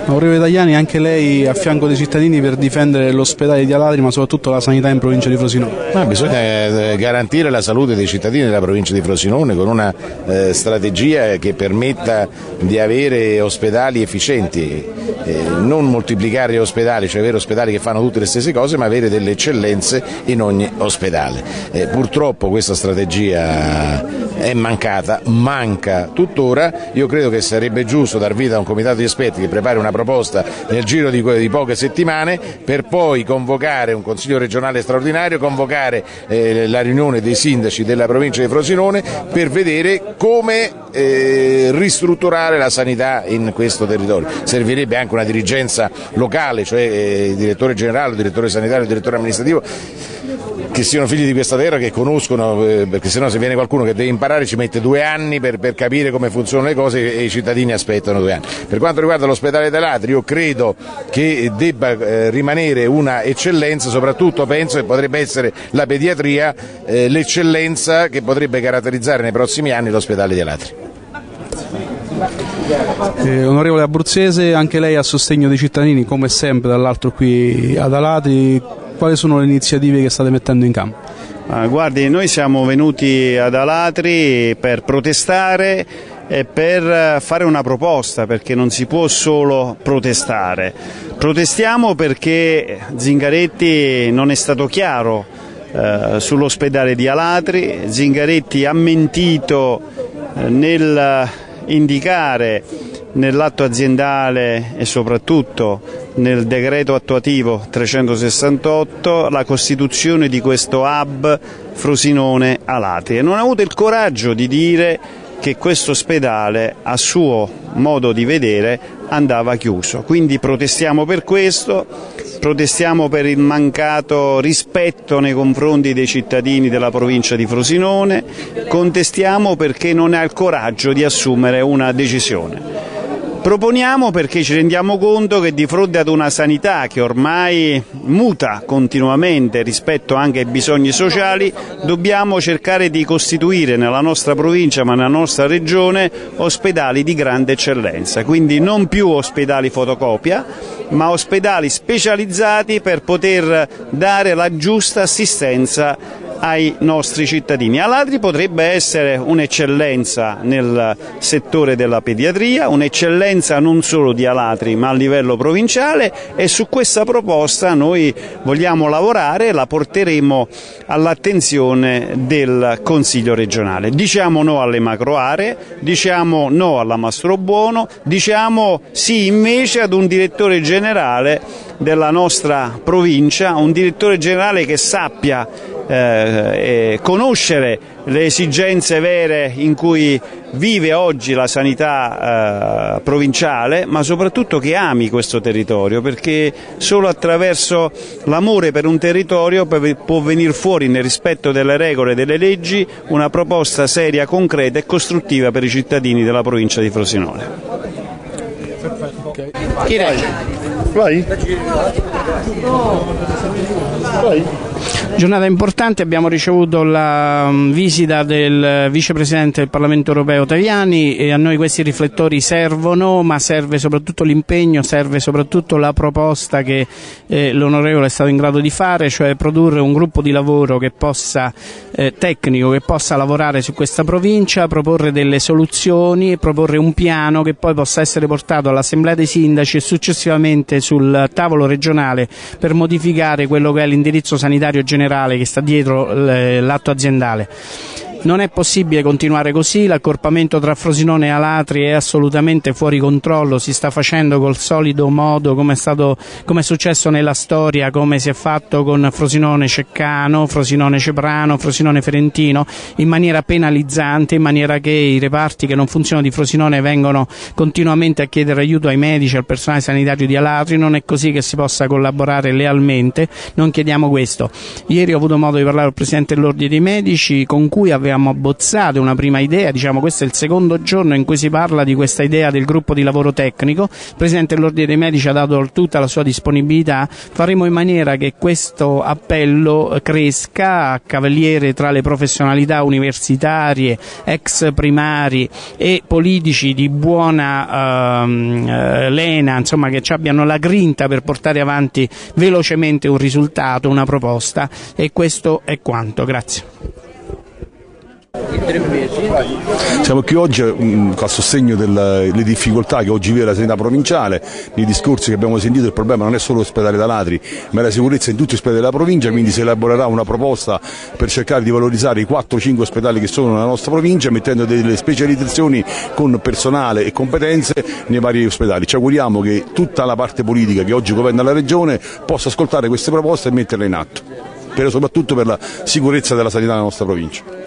Onorevole Tajani, anche lei a fianco dei cittadini per difendere l'ospedale di Alatri, ma soprattutto la sanità in provincia di Frosinone. Bisogna garantire la salute dei cittadini della provincia di Frosinone con una strategia che permetta di avere ospedali efficienti, non moltiplicare gli ospedali, cioè avere ospedali che fanno tutte le stesse cose, ma avere delle eccellenze in ogni ospedale. Purtroppo questa strategia è manca tuttora. Io credo che sarebbe giusto dar vita a un comitato di esperti che prepari una proposta nel giro di poche settimane per poi convocare un consiglio regionale straordinario, convocare la riunione dei sindaci della provincia di Frosinone per vedere come ristrutturare la sanità in questo territorio. Servirebbe anche una dirigenza locale, cioè il direttore generale, il direttore sanitario, il direttore amministrativo, che siano figli di questa terra, che conoscono, perché sennò se viene qualcuno che deve imparare ci mette 2 anni per capire come funzionano le cose e i cittadini aspettano 2 anni. Per quanto riguarda l'ospedale di Alatri, io credo che debba rimanere una eccellenza, soprattutto penso che potrebbe essere la pediatria l'eccellenza che potrebbe caratterizzare nei prossimi anni l'ospedale di Alatri. Onorevole Abruzzese, anche lei a sostegno dei cittadini, come sempre dall'altro qui ad Alatri, quali sono le iniziative che state mettendo in campo? Guardi, noi siamo venuti ad Alatri per protestare e per fare una proposta, perché non si può solo protestare. Protestiamo perché Zingaretti non è stato chiaro sull'ospedale di Alatri. Zingaretti ha mentito nel indicare nell'atto aziendale e soprattutto nel decreto attuativo 368 la costituzione di questo hub Frosinone Alatri e non ha avuto il coraggio di dire che questo ospedale, a suo modo di vedere, andava chiuso. Quindi protestiamo per questo, protestiamo per il mancato rispetto nei confronti dei cittadini della provincia di Frosinone, contestiamo perché non ha il coraggio di assumere una decisione. Proponiamo perché ci rendiamo conto che di fronte ad una sanità che ormai muta continuamente rispetto anche ai bisogni sociali, dobbiamo cercare di costituire nella nostra provincia, ma nella nostra regione, ospedali di grande eccellenza. Quindi non più ospedali fotocopia, ma ospedali specializzati per poter dare la giusta assistenza ai nostri cittadini. Alatri potrebbe essere un'eccellenza nel settore della pediatria, un'eccellenza non solo di Alatri ma a livello provinciale, e su questa proposta noi vogliamo lavorare e la porteremo all'attenzione del Consiglio regionale. Diciamo no alle macro aree, diciamo no alla Mastrobuono, diciamo sì invece ad un direttore generale della nostra provincia, un direttore generale che sappia conoscere le esigenze vere in cui vive oggi la sanità provinciale, ma soprattutto che ami questo territorio, perché solo attraverso l'amore per un territorio può venire fuori, nel rispetto delle regole e delle leggi, una proposta seria, concreta e costruttiva per i cittadini della provincia di Frosinone. Chi vai? Vai. Giornata importante, abbiamo ricevuto la visita del vicepresidente del Parlamento europeo Tajani e a noi questi riflettori servono, ma serve soprattutto l'impegno, serve soprattutto la proposta che l'onorevole è stato in grado di fare, cioè produrre un gruppo di lavoro che possa tecnico, che possa lavorare su questa provincia, proporre delle soluzioni e proporre un piano che poi possa essere portato all'Assemblea dei Sindaci e successivamente sul tavolo regionale per modificare quello che è l'indirizzo sanitario generale che sta dietro l'atto aziendale. Non è possibile continuare così, l'accorpamento tra Frosinone e Alatri è assolutamente fuori controllo, si sta facendo col solito modo come è successo nella storia, come si è fatto con Frosinone Ceccano, Frosinone Ceprano, Frosinone Ferentino, in maniera penalizzante, in maniera che i reparti che non funzionano di Frosinone vengono continuamente a chiedere aiuto ai medici, al personale sanitario di Alatri. Non è così che si possa collaborare lealmente, non chiediamo questo. Ieri ho avuto modo di parlare al Presidente dell'Ordine dei Medici, con cui aveva avevamo abbozzato una prima idea, diciamo questo è il secondo giorno in cui si parla di questa idea del gruppo di lavoro tecnico. Il Presidente dell'Ordine dei Medici ha dato tutta la sua disponibilità, faremo in maniera che questo appello cresca a cavaliere tra le professionalità universitarie, ex primari e politici di buona lena, insomma, che ci abbiano la grinta per portare avanti velocemente un risultato, una proposta, e questo è quanto. Grazie. Siamo qui oggi a sostegno delle difficoltà che oggi vive la sanità provinciale. Nei discorsi che abbiamo sentito il problema non è solo l'ospedale Dalatri, ma è la sicurezza in tutti gli ospedali della provincia, quindi si elaborerà una proposta per cercare di valorizzare i 4-5 ospedali che sono nella nostra provincia, mettendo delle specializzazioni con personale e competenze nei vari ospedali. Ci auguriamo che tutta la parte politica che oggi governa la Regione possa ascoltare queste proposte e metterle in atto, soprattutto per la sicurezza della sanità nella nostra provincia.